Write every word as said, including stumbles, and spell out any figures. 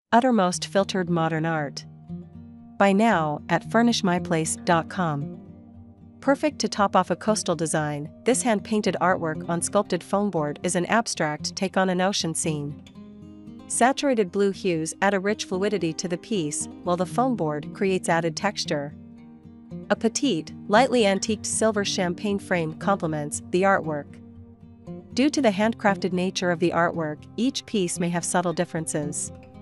Uttermost filtered modern art. Buy now at furnish my place dot com. Perfect to top off a coastal design, this hand-painted artwork on sculpted foam board is an abstract take on an ocean scene. Saturated blue hues add a rich fluidity to the piece, while the foam board creates added texture. A petite, lightly antiqued silver champagne frame complements the artwork. Due to the handcrafted nature of the artwork, each piece may have subtle differences.